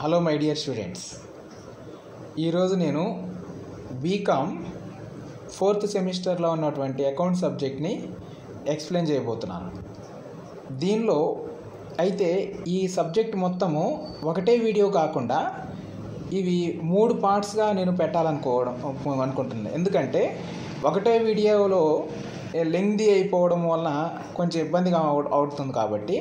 Hello my dear students, ఈరోజు నేను BCom 4th సెమిస్టర్లో ఉన్నటువంటి అకౌంట్ సబ్జెక్ట్ని ఎక్స్ప్లెయిన్ చేయబోతున్నాను. దీనిలో అయితే ఈ సబ్జెక్ట్ మొత్తము ఒకటే వీడియో కాకుండా ఇవి 3 పార్ట్స్గా నేను అనుకుంటున్నాను. ఎందుకంటే ఒకటే వీడియోలో లెంగ్దీ అయిపోవడం వలన కొంచెం ఇబ్బందిగా అవుతుంది కాబట్టి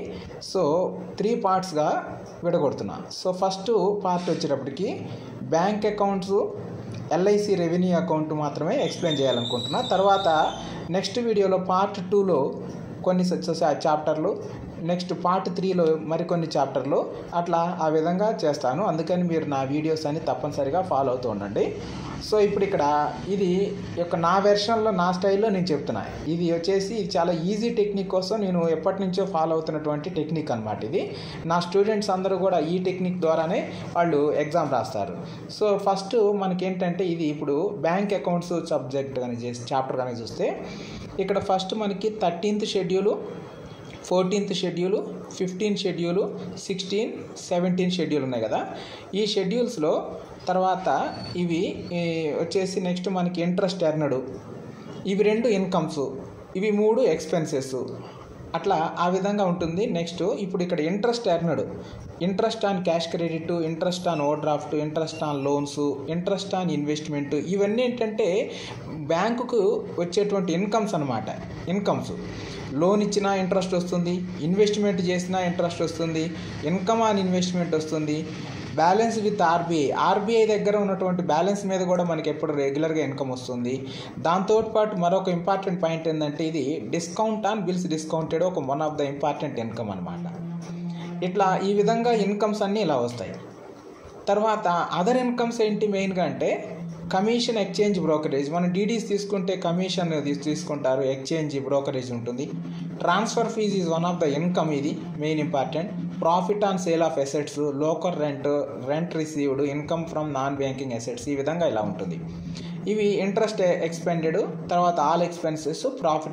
3 పార్ట్స్గా విడగొడుతున్నాను. ఫస్ట్ పార్ట్ వచ్చేటప్పటికి bank accounts, LIC revenue account మాత్రమే ఎక్స్ప్లెయిన్ చేయాలనుకుంటున్నా. తర్వాత నెక్స్ట్ వీడియోలో పార్ట్ 2లో కొన్ని చాప్టర్లు, నెక్స్ట్ పార్ట్ 3లో మరికొన్ని చాప్టర్లు, అట్లా ఆ విధంగా చేస్తాను. అందుకని మీరు నా వీడియోస్ అన్ని తప్పనిసరిగా ఫాలో అవుతూ ఉండండి. ఇప్పుడు ఇక్కడ ఇది నా వెర్షన్లో, నా స్టైల్లో నేను చెప్తున్నా. ఇది వచ్చేసి చాలా ఈజీ టెక్నిక్ కోసం నేను ఎప్పటి నుంచో ఫాలో అవుతున్నటువంటి టెక్నిక్ అనమాట. ఇది నా స్టూడెంట్స్ అందరూ కూడా ఈ టెక్నిక్ ద్వారానే వాళ్ళు ఎగ్జామ్ రాస్తారు. ఫస్ట్ మనకేంటంటే ఇది ఇప్పుడు బ్యాంక్ అకౌంట్స్ సబ్జెక్ట్ కానీ చాప్టర్ కానీ చూస్తే ఇక్కడ ఫస్ట్ మనకి 13th schedule, 14th schedule, 15th schedule, 16, 17 schedule ఉన్నాయి కదా. ఈ షెడ్యూల్స్లో తర్వాత ఇవి వచ్చేసి నెక్స్ట్ మనకి ఇంట్రెస్ట్ ఎర్నడ్, ఇవి 2 ఇన్కమ్స్, ఇవి 3 ఎక్స్పెన్సెస్, అట్లా ఆ విధంగా ఉంటుంది. నెక్స్ట్ ఇప్పుడు ఇక్కడ interest earned, interest on cash credit, interest on overdraft, interest on loans, interest on investment, ఇవన్నీ ఏంటంటే బ్యాంకుకు వచ్చేటువంటి ఇన్కమ్స్ అనమాట. ఇన్కమ్స్, లోన్ ఇచ్చినా ఇంట్రెస్ట్ వస్తుంది, ఇన్వెస్ట్మెంట్ చేసినా ఇంట్రెస్ట్ వస్తుంది, ఇన్కమ్ ఆన్ ఇన్వెస్ట్మెంట్ వస్తుంది, బ్యాలెన్స్ విత్ ఆర్బీఐ దగ్గర ఉన్నటువంటి బ్యాలెన్స్ మీద కూడా మనకి ఎప్పుడు రెగ్యులర్గా ఇన్కమ్ వస్తుంది. దాంతోపాటు మరొక ఇంపార్టెంట్ పాయింట్ ఏంటంటే ఇది డిస్కౌంట్ ఆన్ బిల్స్ డిస్కౌంటెడ్ ఒక one of the important income అనమాట. ఇట్లా ఈ విధంగా ఇన్కమ్స్ అన్నీ ఇలా వస్తాయి. తర్వాత అదర్ ఇన్కమ్స్ ఏంటి మెయిన్గా అంటే కమిషన్, ఎక్స్చేంజ్, బ్రోకరేజ్. మనం డీడీస్ తీసుకుంటే కమిషన్ తీసుకుంటారు, ఎక్స్చేంజ్, బ్రోకరేజ్ ఉంటుంది. Transfer fees is one of the income, ఇది main important. Profit on sale of assets, local rent received, income from non banking assets, ఈ విధంగా ఇలా ఉంటుంది. ఇవి ఇంట్రెస్ట్ ఎక్స్పెండెడ్, తర్వాత ఆల్ ఎక్స్పెన్సెస్, ప్రాఫిట్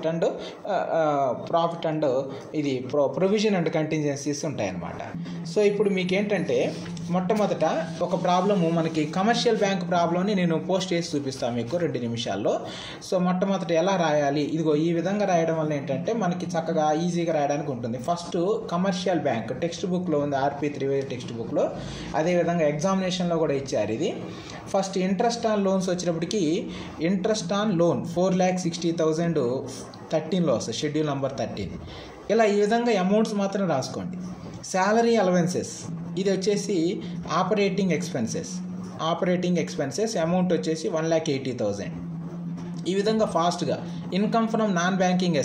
అండ్ ఇది ప్రొవిజన్ అండ్ కంటింజెన్సీస్ ఉంటాయన్నమాట. ఇప్పుడు మీకు ఏంటంటే మొట్టమొదట ఒక ప్రాబ్లము, మనకి కమర్షియల్ బ్యాంక్ ప్రాబ్లమ్ని నేను పోస్ట్ చేసి చూపిస్తాను మీకు 2 నిమిషాల్లో. మొట్టమొదట ఎలా రాయాలి, ఇదిగో ఈ విధంగా రాయడం వల్ల ఏంటంటే మనకి చక్కగా ఈజీగా రాయడానికి ఉంటుంది. ఫస్ట్ కమర్షియల్ బ్యాంక్ టెక్స్ట్ బుక్లో ఉంది, RP త్రివేది టెక్స్ట్ బుక్లో, అదేవిధంగా ఎగ్జామినేషన్లో కూడా ఇచ్చారు ఇది. ఫస్ట్ ఇంట్రెస్ట్ ఆన్ లోన్స్ వచ్చేటప్పటికి ఇంట్రెస్ట్ ఆన్ లోన్ 4,60,000 13లో వస్తుంది, షెడ్యూల్ నెంబర్ 13. ఇలా ఈ విధంగా అమౌంట్స్ మాత్రం రాసుకోండి. శాలరీ అలవెన్సెస్, ఇది వచ్చేసి ఆపరేటింగ్ ఎక్స్పెన్సెస్ అమౌంట్ వచ్చేసి 1,80,000. ఈ విధంగా ఫాస్ట్గా income from non banking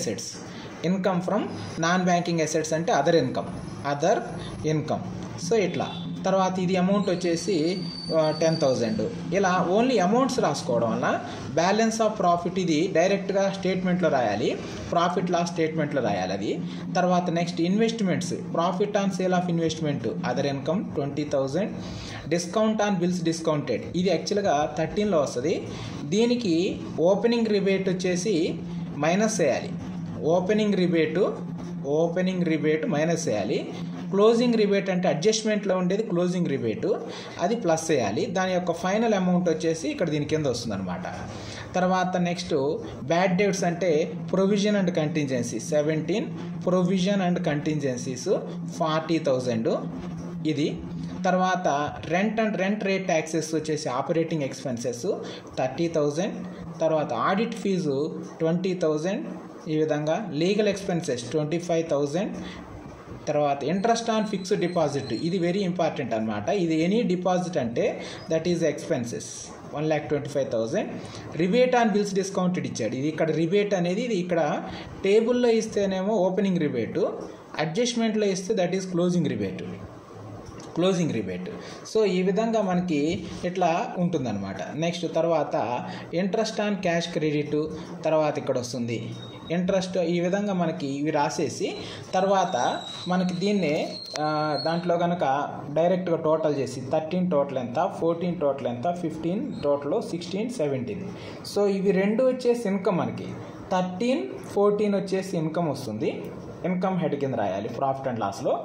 assets అంటే అదర్ ఇన్కమ్. ఇట్లా తర్వాత ఇది అమౌంట్ వచ్చేసి 10,000. ఇలా ఓన్లీ అమౌంట్స్ రాసుకోవడం వల్ల బ్యాలెన్స్ ఆఫ్ ప్రాఫిట్ ఇది డైరెక్ట్గా స్టేట్మెంట్లో రాయాలి, ప్రాఫిట్ లాస్ స్టేట్మెంట్లో రాయాలి అది. తర్వాత next investments, profit on sale of investment, other income 20,000. Discount on bills discounted, ఇది యాక్చువల్గా 13లో వస్తుంది. దీనికి ఓపెనింగ్ రిబేట్ వచ్చేసి మైనస్ చేయాలి, ఓపెనింగ్ రిబేటు మైనస్ చేయాలి. క్లోజింగ్ రిబేట్ అంటే అడ్జస్ట్మెంట్లో ఉండేది క్లోజింగ్ రిబేటు, అది ప్లస్ చేయాలి. దాని యొక్క ఫైనల్ అమౌంట్ వచ్చేసి ఇక్కడ దీని కింద వస్తుంది అనమాట. తర్వాత నెక్స్ట్ బ్యాడ్ డెట్స్ అంటే provision and contingency 17, provision and contingencies 40,000 ఇది. తర్వాత రెంట్ రేట్ ట్యాక్సెస్ వచ్చేసి ఆపరేటింగ్ ఎక్స్పెన్సెస్ 30,000. తర్వాత ఆడిట్ ఫీజు 20,000. ఈ విధంగా లీగల్ ఎక్స్పెన్సెస్ 25,000. తర్వాత ఇంట్రెస్ట్ ఆన్ ఫిక్స్డ్ డిపాజిట్, ఇది వెరీ ఇంపార్టెంట్ అనమాట. ఇది ఎనీ డిపాజిట్ అంటే that is expenses 1,25,000. Rebate on bills discounted ఇచ్చాడు, ఇది ఇక్కడ రిబేట్ అనేది ఇది ఇక్కడ టేబుల్లో ఇస్తేనేమో ఓపెనింగ్ రిబేటు, అడ్జస్ట్మెంట్లో ఇస్తే దట్ ఈజ్ క్లోజింగ్ రిబేట్. ఈ విధంగా మనకి ఇట్లా ఉంటుందన్నమాట. నెక్స్ట్ తర్వాత ఇంట్రెస్ట్ ఆన్ క్యాష్ క్రెడిట్, తర్వాత ఇక్కడ వస్తుంది ఇంట్రెస్ట్. ఈ విధంగా మనకి ఇవి రాసేసి తర్వాత మనకి దీన్నే దాంట్లో కనుక డైరెక్ట్గా టోటల్ చేసి 13 టోటల్ ఎంత, 14 టోటల్ ఎంత, 15 టోటల్, 16, 17. ఇవి 2 వచ్చేసి ఇన్కమ్, మనకి 13, 14 వచ్చేసి ఇన్కమ్ వస్తుంది. ఇన్కమ్ హెడ్ కింద రాయాలి ప్రాఫిట్ అండ్ లాస్లో.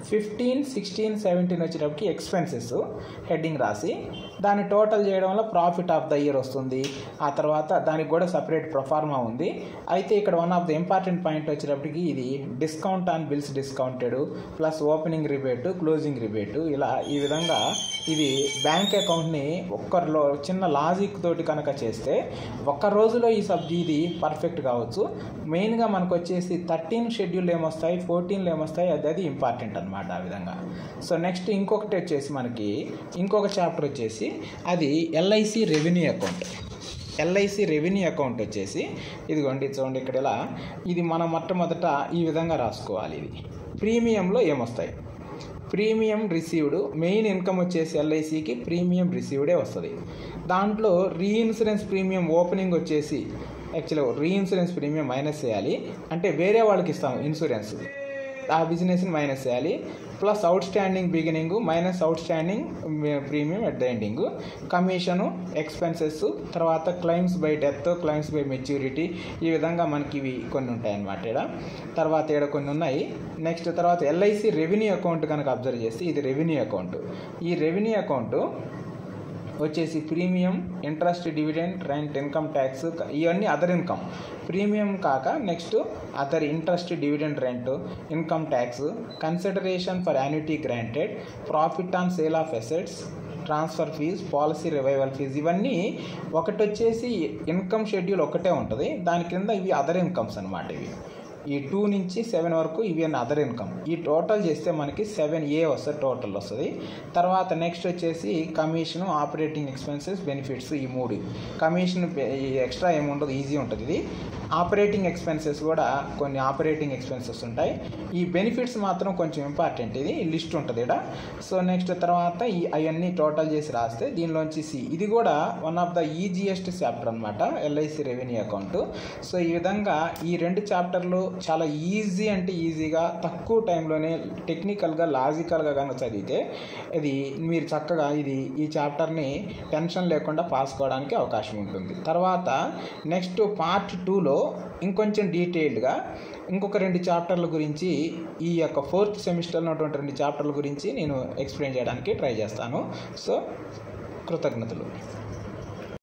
15, 16, 17 వచ్చేటప్పటికి ఎక్స్పెన్సెస్ హెడ్డింగ్ రాసి దాన్ని టోటల్ చేయడం వల్ల ప్రాఫిట్ ఆఫ్ ద ఇయర్ వస్తుంది. ఆ తర్వాత దానికి కూడా సపరేట్ ప్రొఫార్మా ఉంది. అయితే ఇక్కడ one of the important point వచ్చేటప్పటికి ఇది discount on bills discounted plus opening rebate, closing rebate, ఇలా ఈ విధంగా ఇది బ్యాంక్ అకౌంట్ని ఒక్కరిలో చిన్న లాజిక్ తోటి కనుక చేస్తే ఒక్క రోజులో ఇది పర్ఫెక్ట్ కావచ్చు. మెయిన్గా మనకు వచ్చేసి 13 షెడ్యూల్ ఏమొస్తాయి, 14 ఏమొస్తాయి, అది ఇంపార్టెంట్ అనమాట ఆ విధంగా. సో నెక్స్ట్ ఇంకొకటి వచ్చేసి మనకి ఇంకొక చాప్టర్ వచ్చేసి అది LIC revenue account. LIC revenue account వచ్చేసి ఇదిగోండి చూడండి ఇక్కడ ఇలా ఇది మనం మొట్టమొదట ఈ విధంగా రాసుకోవాలి. ఇది ప్రీమియంలో ఏమొస్తాయి, ప్రీమియం రిసీవ్డ్, మెయిన్ ఇన్కమ్ వచ్చేసి ఎల్ఐసికి ప్రీమియం రిసీవ్డే వస్తుంది. దాంట్లో రీఇన్సూరెన్స్ ప్రీమియం ఓపెనింగ్ వచ్చేసి యాక్చువల్గా రీఇన్సూరెన్స్ ప్రీమియం మైనస్ చేయాలి, అంటే వేరే వాళ్ళకి ఇస్తాము ఇన్సూరెన్స్, ఆ బిజినెస్ని మైనస్ చేయాలి. Plus outstanding beginning minus outstanding premium at the ending, commission, expenses, తర్వాత claims by death, claims by maturity, ఈ విధంగా మనకి ఇవి కొన్ని ఉంటాయి అన్నమాట. ఇక్కడ కొన్ని ఉన్నాయి. నెక్స్ట్ తర్వాత ఎల్ఐసి రెవెన్యూ అకౌంట్ కనుక అబ్జర్వ్ చేస్తే ఇది రెవెన్యూ అకౌంట్. ఈ రెవెన్యూ అకౌంట్ వచ్చేసి premium, interest, dividend, rent, income tax, ఇవన్నీ అదర్ ఇన్కమ్. ప్రీమియం కాక next other interest, dividend, rent, income tax, consideration for annuity granted, profit on sale of assets, transfer fees, policy revival fees, ఇవన్నీ ఒకటి వచ్చేసి income schedule ఒకటే ఉంటుంది. దాని కింద ఇవి అదర్ ఇన్కమ్స్ అనమాట. ఇవి ఈ 2 నుంచి 7 వరకు ఇవి అదర్ ఇన్కమ్. ఈ టోటల్ చేస్తే మనకి 7A వస్తుంది, టోటల్ వస్తుంది. తర్వాత నెక్స్ట్ వచ్చేసి కమిషను, ఆపరేటింగ్ ఎక్స్పెన్సెస్, బెనిఫిట్స్, ఈ 3. కమిషన్ ఎక్స్ట్రా ఏమి ఉండదు, ఈజీ ఉంటుంది ఇది. ఆపరేటింగ్ ఎక్స్పెన్సెస్ కూడా కొన్ని ఆపరేటింగ్ ఎక్స్పెన్సెస్ ఉంటాయి. ఈ బెనిఫిట్స్ మాత్రం కొంచెం ఇంపార్టెంట్, ఇది లిస్ట్ ఉంటుంది ఇక్కడ. సో నెక్స్ట్ తర్వాత అవన్నీ టోటల్ చేసి రాస్తే దీనిలోంచి ఇది కూడా one of the easiest chapter అనమాట, ఎల్ఐసి రెవెన్యూ అకౌంట్. సో ఈ విధంగా ఈ 2 చాప్టర్లు చాలా ఈజీ, అంటే ఈజీగా తక్కువ టైంలోనే టెక్నికల్గా లాజికల్గా కనుక చదివితే ఇది మీరు చక్కగా ఈ చాప్టర్ని టెన్షన్ లేకుండా పాస్ కావడానికి అవకాశం ఉంటుంది. తర్వాత నెక్స్ట్ పార్ట్ 2లో ఇంకొంచెం డీటెయిల్డ్గా ఇంకొక 2 చాప్టర్ల గురించి, ఈ యొక్క 4th సెమిస్టర్లో ఉన్నటువంటి 2 చాప్టర్ల గురించి నేను ఎక్స్ప్లెయిన్ చేయడానికి ట్రై చేస్తాను. సో కృతజ్ఞతలు.